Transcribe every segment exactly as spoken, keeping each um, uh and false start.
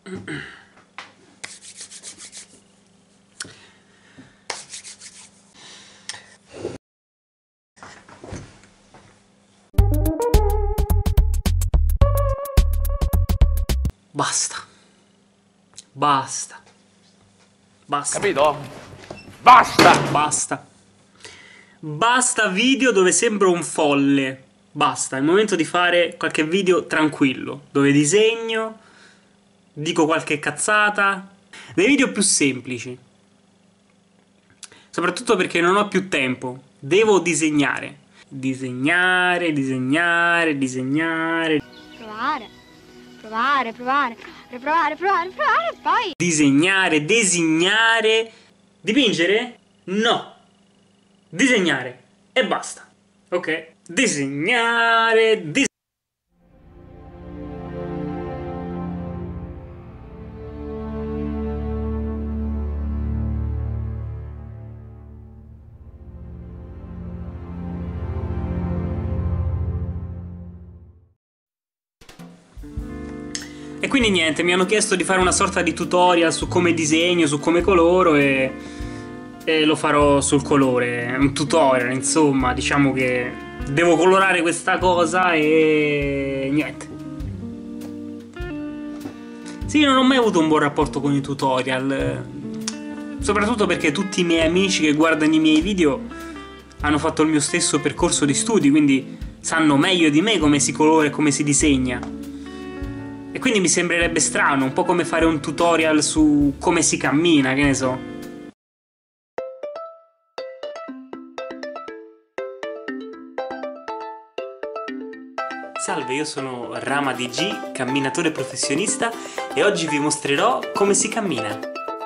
Basta. Basta. Basta. Capito? Basta! Basta. Basta video dove sembro un folle. Basta, è il momento di fare qualche video tranquillo, dove disegno, dico qualche cazzata. Dei video più semplici. Soprattutto perché non ho più tempo. Devo disegnare. Disegnare, disegnare, disegnare. Provare, provare, provare, provare, provare, provare, e poi... Disegnare, disegnare. Dipingere? No. Disegnare. E basta. Ok? Disegnare, disegnare. E quindi niente, mi hanno chiesto di fare una sorta di tutorial su come disegno, su come coloro e, e lo farò sul colore. È un tutorial, insomma, diciamo che devo colorare questa cosa e niente. Sì, non ho mai avuto un buon rapporto con i tutorial, soprattutto perché tutti i miei amici che guardano i miei video hanno fatto il mio stesso percorso di studi, quindi sanno meglio di me come si colora e come si disegna. E quindi mi sembrerebbe strano, un po' come fare un tutorial su come si cammina, che ne so. Salve, io sono Rama D G, camminatore professionista, e oggi vi mostrerò come si cammina.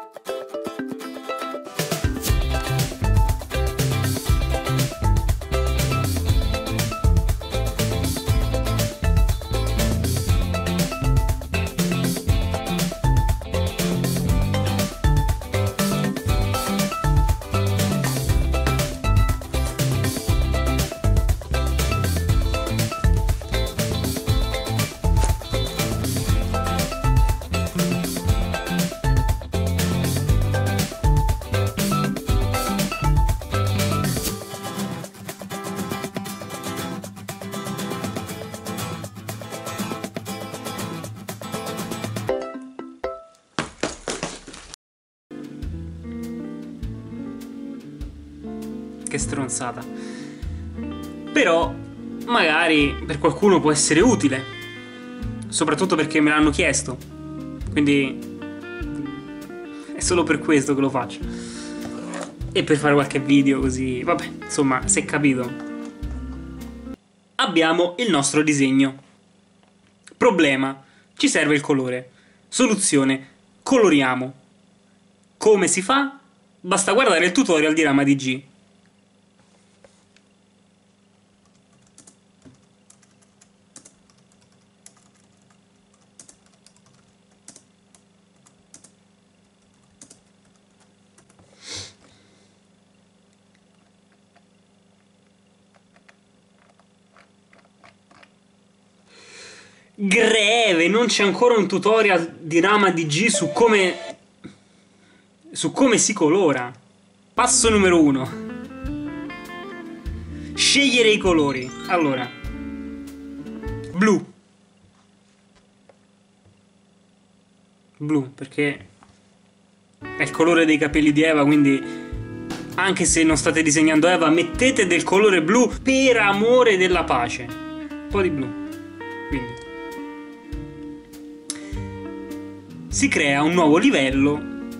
Che stronzata. Però magari per qualcuno può essere utile, soprattutto perché me l'hanno chiesto, quindi è solo per questo che lo faccio, e per fare qualche video così, vabbè, insomma, si è capito. Abbiamo il nostro disegno. Problema: ci serve il colore. Soluzione: coloriamo. Come si fa? Basta guardare il tutorial di Rama D G. Greve, non c'è ancora un tutorial di Rama D G su come su come si colora. Passo numero uno: scegliere i colori. Allora, blu blu perché è il colore dei capelli di Eva, quindi anche se non state disegnando Eva, mettete del colore blu per amore della pace. Un po' di blu. Quindi si crea un nuovo livello.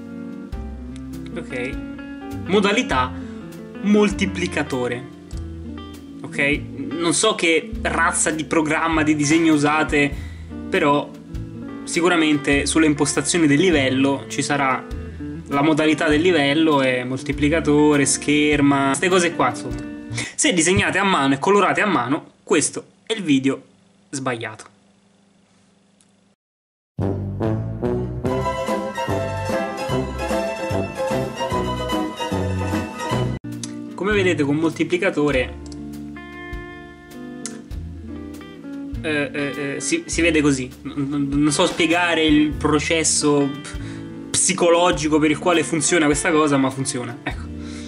Ok. Modalità moltiplicatore. Ok. Non so che razza di programma di disegno usate, però sicuramente sulle impostazioni del livello ci sarà la modalità del livello e moltiplicatore, scherma, queste cose qua, insomma. Se disegnate a mano e colorate a mano, questo è il video sbagliato. Come vedete, con moltiplicatore eh, eh, si, si vede così. Non, non so spiegare il processo psicologico per il quale funziona questa cosa, ma funziona, ecco.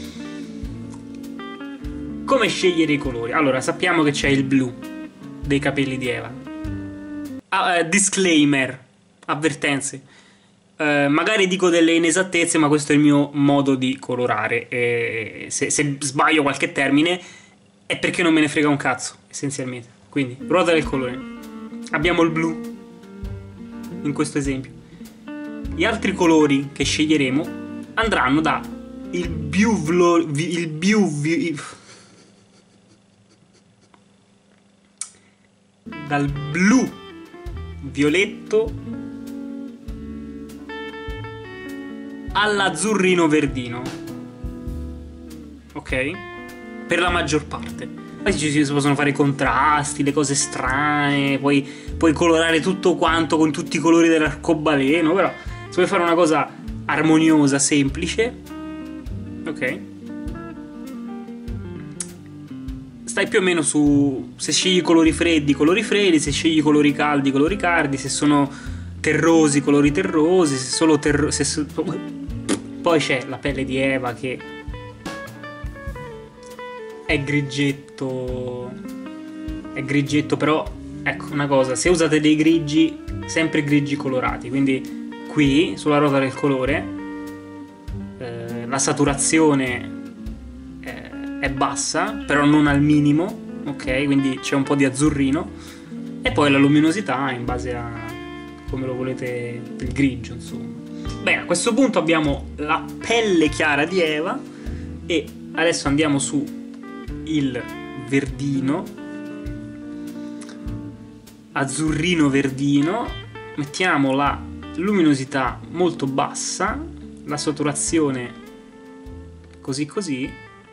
Come scegliere i colori? Allora, sappiamo che c'è il blu dei capelli di Eva. Ah, eh, disclaimer, avvertenze. Eh, magari dico delle inesattezze, ma questo è il mio modo di colorare. E se, se sbaglio qualche termine è perché non me ne frega un cazzo, essenzialmente. Quindi, ruota del colore. Abbiamo il blu in questo esempio. Gli altri colori che sceglieremo andranno da il biuvlo, il biu, dal blu violetto all'azzurrino verdino, ok? Per la maggior parte. Poi ci si possono fare i contrasti, le cose strane, poi puoi colorare tutto quanto con tutti i colori dell'arcobaleno, però se vuoi fare una cosa armoniosa, semplice, ok? Stai più o meno su, se scegli colori freddi, colori freddi, se scegli colori caldi, colori caldi, se sono terrosi, colori terrosi, se solo terrosi. So... Poi c'è la pelle di Eva che è grigetto, è grigetto, però ecco una cosa, se usate dei grigi, sempre grigi colorati, quindi qui sulla ruota del colore eh, la saturazione è bassa, però non al minimo, ok? Quindi c'è un po' di azzurrino, e poi la luminosità in base a come lo volete, il grigio, insomma. Bene, a questo punto abbiamo la pelle chiara di Eva e adesso andiamo su il verdino, azzurrino verdino, mettiamo la luminosità molto bassa, la saturazione così così,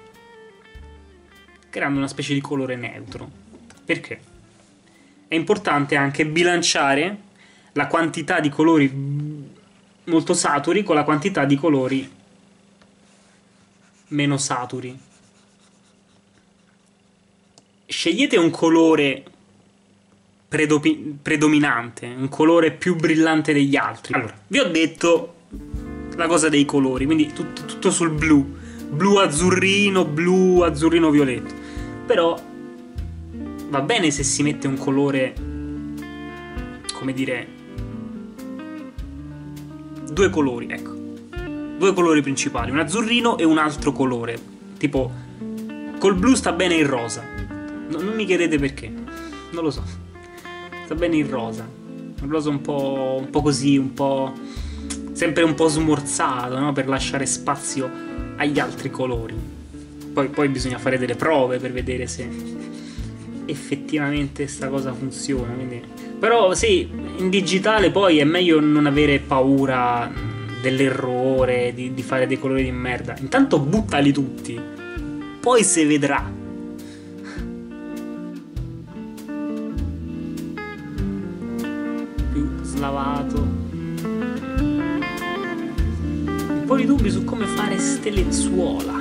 creando una specie di colore neutro. Perché? È importante anche bilanciare la quantità di colori molto saturi con la quantità di colori meno saturi. Scegliete un colore predominante, un colore più brillante degli altri. Allora, vi ho detto la cosa dei colori, quindi tutto, tutto sul blu, blu azzurrino, blu azzurrino violetto. Però va bene se si mette un colore, come dire, due colori, ecco, due colori principali, un azzurrino e un altro colore, tipo col blu sta bene il rosa, no, non mi chiedete perché, non lo so, sta bene il rosa, un rosa un po', un po' così, un po' sempre un po' smorzato, no? Per lasciare spazio agli altri colori. Poi, poi bisogna fare delle prove per vedere se effettivamente sta cosa funziona, quindi... Però sì, in digitale poi è meglio non avere paura dell'errore, di, di fare dei colori di merda. Intanto buttali tutti, poi si vedrà. Più slavato. Un po' di dubbi su come fare ste lenzuola.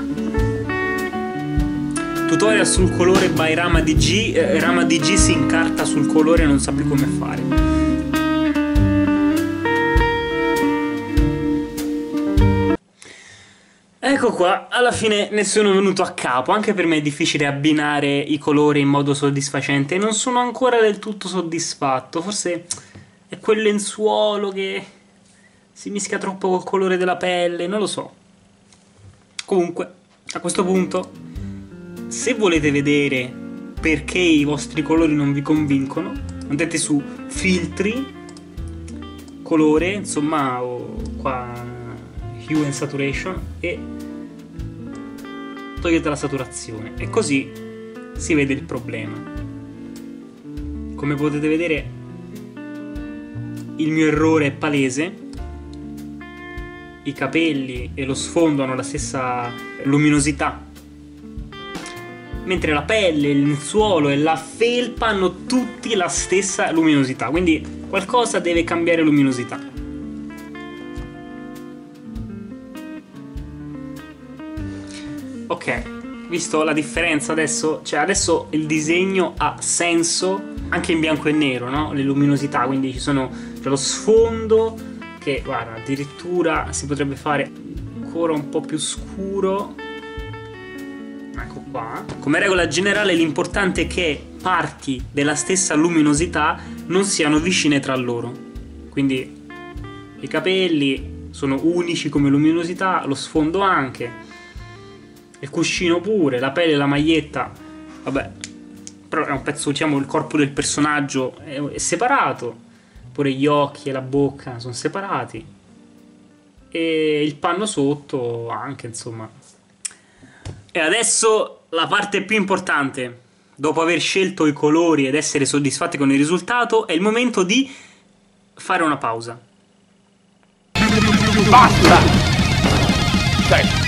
Tutorial sul colore by Rama D G. eh, Rama D G si incarta sul colore e non sa più come fare. Ecco qua, alla fine ne sono venuto a capo. Anche per me è difficile abbinare i colori in modo soddisfacente e non sono ancora del tutto soddisfatto. Forse è quel lenzuolo che si mischia troppo col colore della pelle, non lo so. Comunque, a questo punto, se volete vedere perché i vostri colori non vi convincono, andate su filtri, colore, insomma, o qua hue and saturation, e togliete la saturazione e così si vede il problema. Come potete vedere, il mio errore è palese. I capelli e lo sfondo hanno la stessa luminosità, mentre la pelle, il lenzuolo e la felpa hanno tutti la stessa luminosità, quindi qualcosa deve cambiare luminosità. Ok, visto la differenza adesso, cioè adesso il disegno ha senso anche in bianco e nero, no? Le luminosità, quindi ci sono, c'è lo sfondo che, guarda, addirittura si potrebbe fare ancora un po' più scuro. Ecco qua. Come regola generale l'importante è che parti della stessa luminosità non siano vicine tra loro. Quindi i capelli sono unici come luminosità, lo sfondo anche, il cuscino pure, la pelle e la maglietta, vabbè, però è un pezzo, diciamo, il corpo del personaggio è, è separato, pure gli occhi e la bocca sono separati, e il panno sotto anche, insomma. E adesso la parte più importante, dopo aver scelto i colori ed essere soddisfatti con il risultato, è il momento di fare una pausa. Basta! Cioè,